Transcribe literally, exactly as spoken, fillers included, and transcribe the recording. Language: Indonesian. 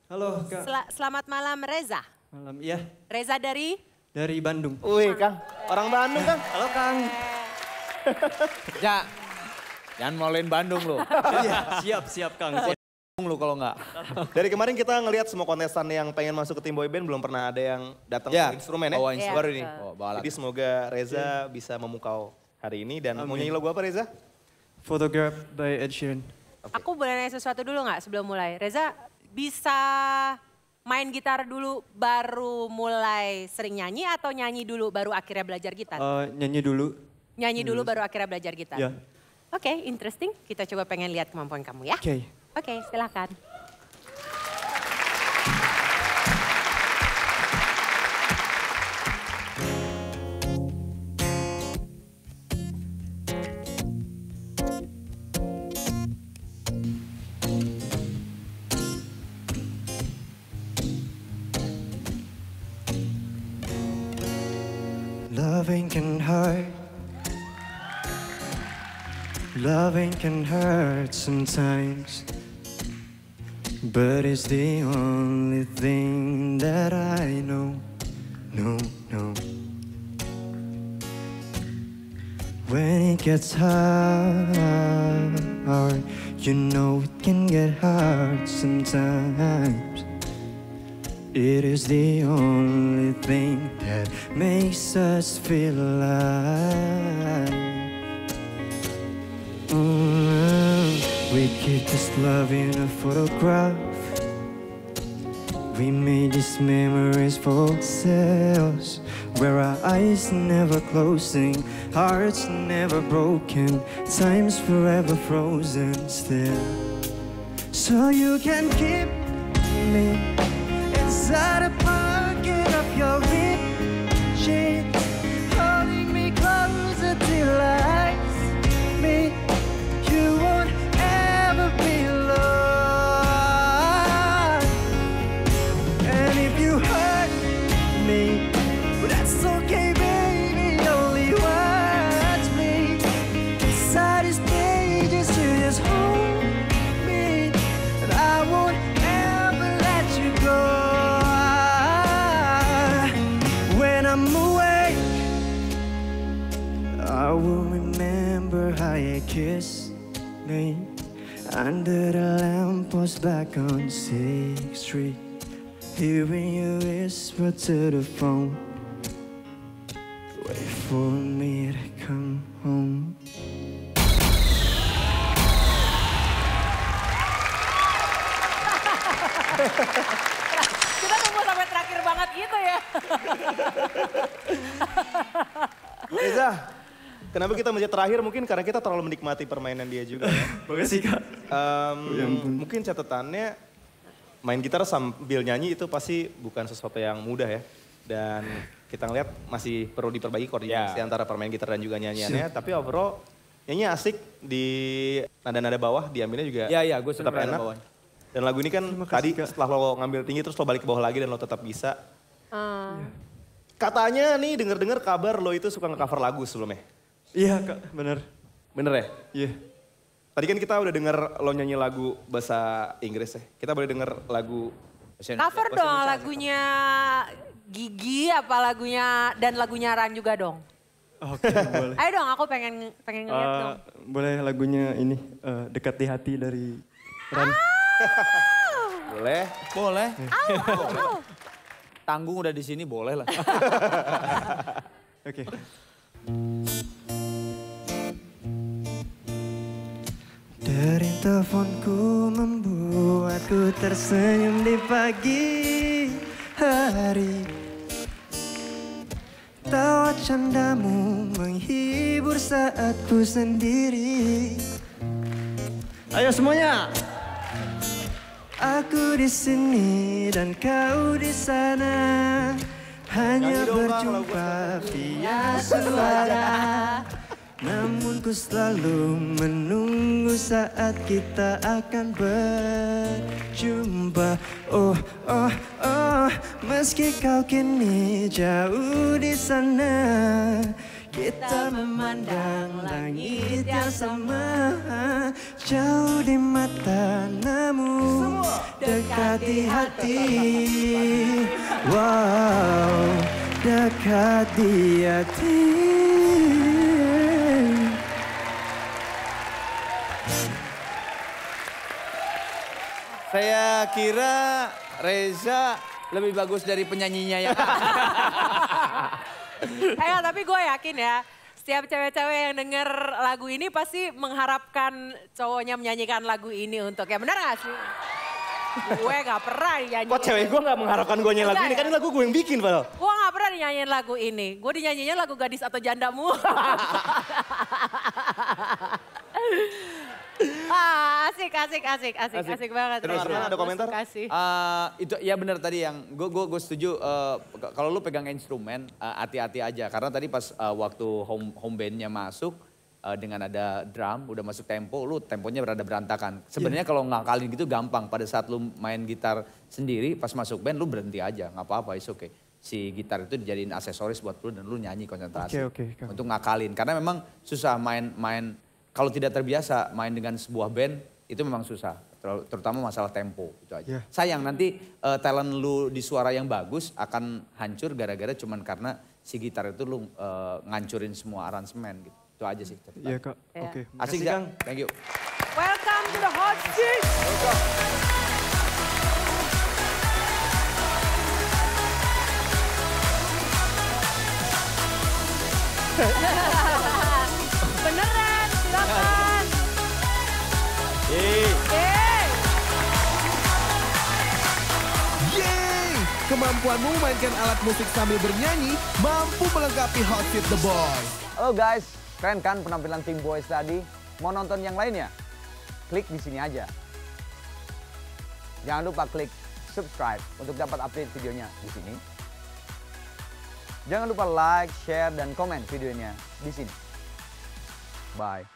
Halo Kak. Sel selamat malam Reza. Malam, iya. Reza dari? Dari Bandung. Wih Kang, orang Bandung Kang. Halo Kang. Ya, jangan maluin Bandung lo. Iya, siap, siap Kang. Siap. Lu kalau enggak. Dari kemarin kita ngelihat semua kontestan yang pengen masuk ke tim boyband belum pernah ada yang datang Ya, ke instrumen ya. bawa instrumen. Baru ini. Oh, bawa alat. Jadi semoga Reza bisa memukau hari ini dan mau Amin. nyanyi lagu apa Reza? Photograph by Ed Sheeran. Aku boleh nanya sesuatu dulu nggak sebelum mulai? Reza bisa main gitar dulu baru mulai sering nyanyi atau nyanyi dulu baru akhirnya belajar gitar? Uh, nyanyi dulu. Nyanyi dulu baru akhirnya belajar gitar? Ya. Oke, interesting. Kita coba pengen lihat kemampuan kamu ya. Oke. Oke, silakan. Loving can hurt. Loving can hurt sometimes. But it's the only thing that I know. No, no. When it gets hard, you know it can get hard sometimes. It is the only thing that makes us feel alive. Mm, we keep this love in a photograph. We made these memories for ourselves, where our eyes never closing, hearts never broken, time's forever frozen still. So you can keep me inside a pocket of your rib sheets, holding me closer till I meet. You won't ever be alone. And if you hurt me, well, that's okay, baby. Only watch me inside these pages. You just hold me, and I won't ever let you go. When I'm awake, I will remember how you kissed me under the lamppost back on sixth Street, hearing you whisper to the phone, wait for me to come home. Kita tunggu sampai terakhir banget gitu ya. Reza, kenapa kita menjadi terakhir? Mungkin karena kita terlalu menikmati permainan dia juga ya. Makasih Kak. Em, Ya ampun. mungkin catatannya main gitar sambil nyanyi itu pasti bukan sesuatu yang mudah ya. Dan kita ngeliat masih perlu diperbaiki koordinasi antara permain gitar dan juga nyanyiannya. Tapi overall nyanyi asik, di nada-nada bawah diambilnya juga Iya, iya, gue tetap seneng enak. bawah. Dan lagu ini kan Terima kasih, tadi Kak. setelah lo ngambil tinggi terus lo balik ke bawah lagi dan lo tetap bisa. Hmm. Katanya nih denger-dengar kabar lo itu suka nge-cover lagu sebelumnya. Iya Kak, bener. Bener ya? Iya. Tadi kan kita udah denger lo nyanyi lagu bahasa Inggris ya. Kita boleh denger lagu Cover dong lagunya Gigi apa lagunya dan lagunya Ran juga dong. Oke, boleh. Ayo dong, aku pengen pengen ngeliat Eh, dong. boleh lagunya ini, eh, Dekat di Hati dari Ran. boleh. Boleh. Au, au, au. Tanggung udah di sini boleh lah. Oke. Dari teleponku membuatku tersenyum di pagi hari. Tawa candamu menghibur saat ku sendiri. Ayo semuanya. Aku di sini dan kau di sana, hanya Nyanyi dong, Bang, lagu berjumpa via suara. Namun ku selalu menunggu saat kita akan berjumpa. Oh, oh, oh, meski kau kini jauh di sana, kita memandang langit yang sama, jauh di mata namun dekati hati. Wow, dekati hati. Saya kira Reza lebih bagus dari penyanyinya yang Eh, tapi gue yakin ya, setiap cewek-cewek yang denger lagu ini pasti mengharapkan cowoknya menyanyikan lagu ini untuk, ya benar gak sih? Gue gak pernah dinyanyiin. Kok cewek gue gak mengharapkan gue nyanyi lagu ini? Enggak, Kan ya? ini lagu gue yang bikin padahal. Gue gak pernah dinyanyiin lagu ini. Gue dinyanyinya lagu gadis atau jandamu. ah, asik, asik, asik, asik, asik, asik banget. Terus, Reza. Arman, ada komentar? Kasih. Uh, itu ya benar tadi yang gue gue gue setuju uh, kalau lu pegang instrumen uh, hati-hati aja karena tadi pas uh, waktu home home bandnya masuk uh, dengan ada drum udah masuk tempo lu temponya berada berantakan. Sebenarnya yeah. kalau ngakalin gitu gampang pada saat lu main gitar sendiri pas masuk band lu berhenti aja nggak apa-apa is oke. Okay. Si gitar itu dijadiin aksesoris buat lu dan lu nyanyi konsentrasi okay, okay. untuk ngakalin karena memang susah main-main kalau tidak terbiasa main dengan sebuah band itu memang susah, terutama masalah tempo itu aja. Yeah. Sayang nanti uh, talent lu di suara yang bagus akan hancur gara-gara cuman karena si gitar itu lu uh, ngancurin semua aransemen gitu. Itu aja sih. Iya Kak, Yeah. oke. Okay. Asik Kang, thank you. Welcome to the hot seat. Beneran, silakan. Yeay. Yeay. Yeay! Kemampuanmu memainkan alat musik sambil bernyanyi mampu melengkapi Hot Seat The Boys. Halo guys, keren kan penampilan tim Boys tadi? Mau nonton yang lainnya? Klik di sini aja. Jangan lupa klik subscribe untuk dapat update videonya di sini. Jangan lupa like, share, dan komen videonya di sini. Bye.